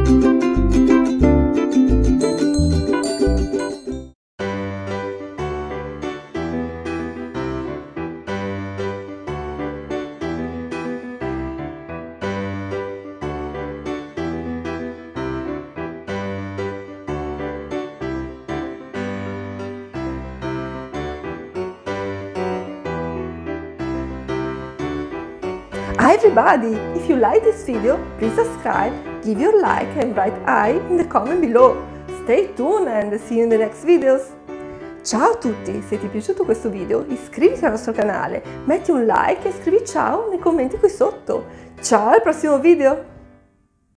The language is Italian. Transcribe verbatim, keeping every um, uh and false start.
Hi everybody! If you like this video, please subscribe, give your like and write I in the comment below. Stay tuned and see you in the next videos. Ciao a tutti! Se ti è piaciuto questo video iscriviti al nostro canale, metti un like e scrivi ciao nei commenti qui sotto. Ciao al prossimo video!